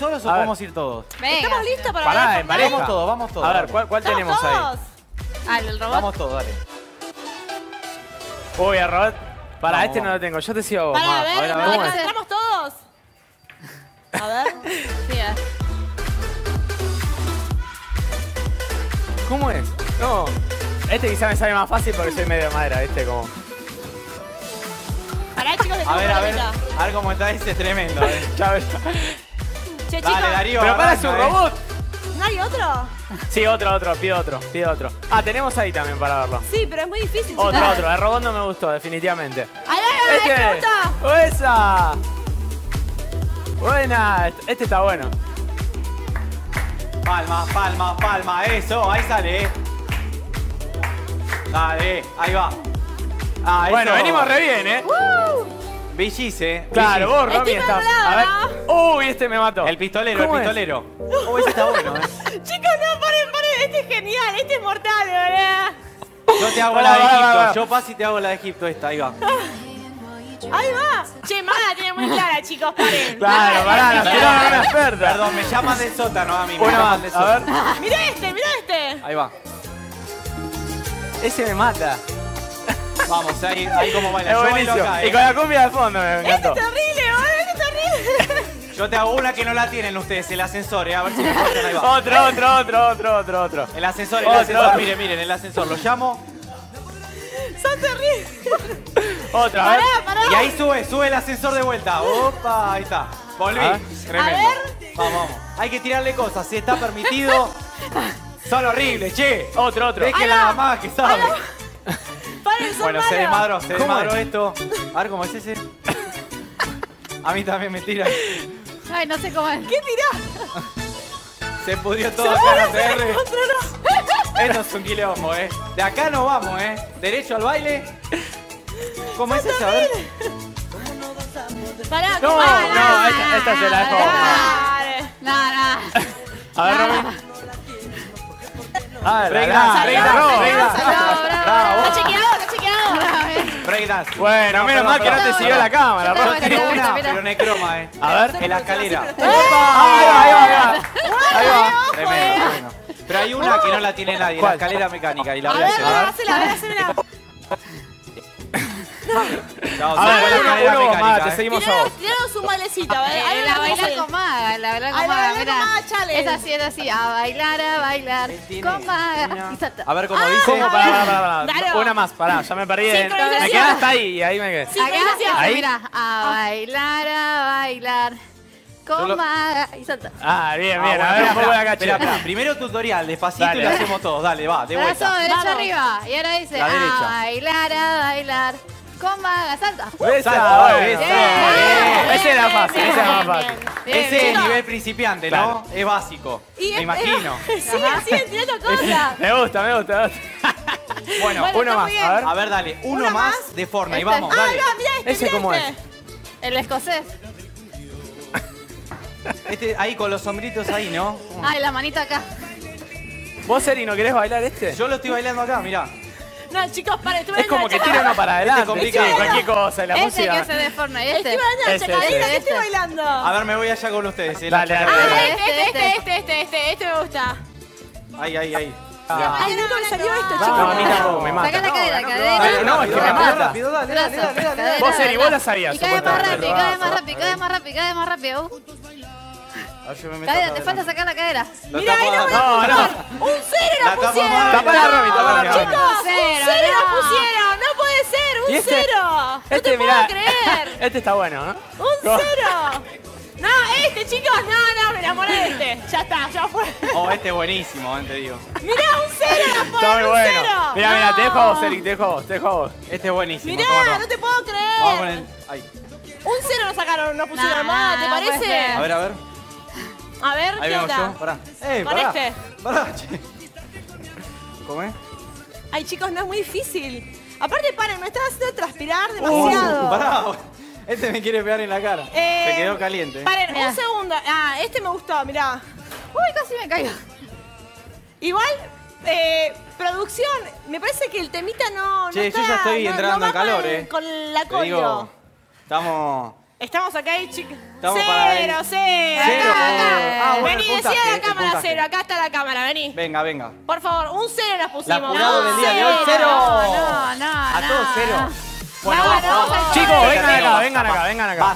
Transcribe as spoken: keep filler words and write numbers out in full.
solos o podemos ir todos? Venga. ¿Estamos listos para Pará, ver en pareja. Vamos todos, vamos todos. A ver, ¿cuál, cuál tenemos todos? ahí? Ah, el robot. Vamos todos, dale. Uy, el robot. Para, Vamos, este vamos. no lo tengo. Yo te sigo a vos. Para, Ma. a ver, a ver, a ver, ¿nos ¿cómo es? concentramos todos? A ver. Sí, a ver. ¿Cómo es? No. Este quizá me sale más fácil porque soy medio de madera, ¿viste? Como... Pará, chicos, A ver, a ver. ahorita. A ver cómo está ese tremendo. eh. Ya ves. Che, chicos. Dale, Darío. Pero para, es un arranca, eh. robot. ¿No hay otro? Sí, otro, otro. Pido otro, pido otro. Ah, tenemos ahí también para verlo. Sí, pero es muy difícil, Otro, chicos. otro. El robot no me gustó, definitivamente. ¡Ay, ay, ay! ¡Este me gusta! ¡Esa! Buena. Este está bueno. Palma, palma, palma. Eso, ahí sale. eh. Dale, ahí va. Ah, Bueno, eso. venimos re bien, ¿eh? Billice. Claro, vos, Romy, Estoy estás. preparada. A ver. Uy, este me mató. El pistolero, el ¿Cómo es? pistolero. Oh, ese está bueno, eh. Chicos, no, paren, paren. Este es genial. Este es mortal, de verdad. Yo te hago Va, la de va, va, Egipto. va. Yo paso y te hago la de Egipto esta, ahí va. Ahí va. Che, Maga la tiene muy clara, chicos. Paren. Claro, pará, nos tiraron una experta. Perdón, me llaman del sótano a mí. Me Una llaman más, del a ver. sótano. Mira este, mira este. Ahí va. Ese me mata. Vamos, ahí, ahí como baila. Es Yo bailo buenísimo. acá, Y eh. con la cumbia de fondo me Este encantó. es terrible, boludo. Este es terrible. Yo te hago una que no la tienen ustedes, el ascensor, eh. A ver si me encuentran, ahí va. Otro, otro, otro, otro, otro, otro. El ascensor, el Otro, ascensor. otro. Miren, miren, el ascensor. Lo llamo. Son terribles. Otro, a ver. Pará, pará. Y ahí sube, sube el ascensor de vuelta. Opa, ahí está. Volví. A ver. Tremendo. A ver. Vamos, vamos. Hay que tirarle cosas, si está permitido. Son horribles, che. Otro, otro. Déjenla nada más que sabe. Paren, son Bueno, se malos. desmadró, se ¿Cómo desmadró es? esto. A ver cómo es ese. A mí también me tira. Ay, no sé cómo es. ¿Qué tirás? Se pudrió todo acá en la T R. Esto es un quilombo, eh. De acá nos vamos, eh. Derecho al baile. ¿Cómo es eso? A ver. Pará, No, ¿cómo? no, esta, esta se la dejo. Dale. No, no. A ver, Romy. Ah, Breakdance, breakdance, breakdance. Bravo, bravo. Bravo. Está chequeado, está chequeado. Breakdance. Bueno, No, menos perdón, mal que no perdón. te siguió la cámara, Yo Romy. tengo Tengo Mira, una, mira. pero necroma, eh. A ver. En la escalera. Ahí va, ahí va, ahí va. Ahí va. Tremendo, tremendo. Pero hay una que no la tiene nadie, la ¿Cuál? escalera mecánica. Y la A voy a ver, hacer. a ver, A ver. hacela, a ver, hacela. Chao, A se ver, fue la uno, escalera uno, mecánica, más, te eh. seguimos a vos. Tiranos, tiranos un bailecito, a ver. Eh, ahí la vamos a bailar hacer. con Maga, la bailar Ay, con la Maga, bailar mira. con Maga, challenge. Es así, es así, a bailar, a bailar con Maga. Y salta. A ver cómo Ah, dice. ¿Cómo? Pará, pará, pará, pará. Claro. Una más, pará, ya me perdí. en- Sincronización. Me quedé hasta ahí y ahí me quedé. Sí, Acá, sincronización. Ahí. mira, a bailar, a bailar Yo con lo- Maga. Y salta. Ah, bien, Ah, bien. bueno, A ver, un espera, poco de espera, acá, espera, che. espera. Primero tutorial, despacito Dale, y lo dale. hacemos todos. Dale, va, de Brazo vuelta. derecho Vamos. arriba. Y ahora dice, La a derecha. bailar, a bailar con Maga. Salta. Esa, Salta, bueno. esa. Bien. Ese era Bien, fácil, bien, ese era más bien, fácil. bien. Bien, Ese es bien. nivel principiante, ¿no? Claro. Es básico. Y Me es- imagino. Siguen, siguen tirando cosas. Me gusta, me gusta. me gusta. Bueno, Bueno, Uno está más, muy bien. a ver. a ver, dale. Uno Una más más. de Fortnite. Este. Vamos, Ah, dale. mirá, mirá este, ¿Ese mirá cómo este. El escocés. Este, ahí con los sombritos ahí, ¿no? Ay, la manita acá. ¿Vos, Eri, no querés bailar este? Yo lo estoy bailando acá, mirá. No, chicos, paren, estoy Es como que bailando, tira uno para adelante. complicado. sí, cualquier cosa, la Este música. que es el de Fortnite, Estoy este. bailando, Ese, chacalita, ese. ¿qué estoy Este. bailando? A ver, me voy allá con ustedes. eh, la Dale, dale, chacarera. Ah, dale. este, este, Este. este, este, este, este me gusta. Ahí, ahí, ahí. Mirá. Ay, nunca me salió esto, No, chicos. a mí tampoco, me mata. Saca la cadera, no, cadera. Dale, no, es que me Rápido, mata. rápido, dale, dale, Brazo, dale, dale. cadera, Vos, Eri, vos la brazo. sabías, Y cada vez más supuestamente. rápido, cada vez más rápido, cada vez más rápido, cada vez más rápido. A ver, yo me meto Cadera, acá te falta adelante. sacar la cadera. Lo Mira, ahí tapo no acá. me la No, no. pusieron. Un cero La nos tapa pusieron. mal. Tapa la Romy, tapa la Romy. Chicos, un Cero, cero no. nos pusieron. No puede ser, un ¿Y este? cero. No Este, te mirá. puedo creer. Este está bueno, ¿no? Un cero. No, este, chicos, no, no, me enamoré de este. Ya está, ya fue. Oh, este es buenísimo, eh, te digo. Mirá, un cero nos Está ponen, muy un bueno. cero. Mira, No. mira, te dejo a vos, Eric, te dejo a vos, te dejo a vos. Este es buenísimo. Mirá, toma, toma. no te puedo Vamos con creer. el. Ahí. Un cero nos sacaron, nos pusieron Nah, más, ¿te nah, puede parece? ser. A ver, a ver. A ver, Ahí ¿qué vengo onda? yo. Pará. Eh, Con pará. este. Pará, che. ¿Cómo es? Ay, chicos, no es muy difícil. Aparte, paren, me están haciendo transpirar Uh, demasiado. pará. Este me quiere pegar en la cara. Eh, Se quedó caliente. Paren, Mirá. un segundo. Ah, este me gustó, mirá. Uy, casi me caigo. Igual, eh, producción, me parece que el temita no, no Che, está, yo ya estoy no- entrando no va en calor, con, eh. con la Te digo, coreo. estamos... Estamos acá y chicos. Estamos Cero, para ahí. cero. Cero. Acá, acá. Ah, bueno, Vení, el decía puntaje, la el cámara puntaje. cero. Acá está la cámara, vení. Venga, venga. Por favor, un cero nos pusimos. La jurado del día de hoy, cero. No, no, no. A todos cero. Bueno, vamos, vamos, vamos. Chicos, Basta, vengan Teo, acá, basta, vengan acá, basta. vengan acá.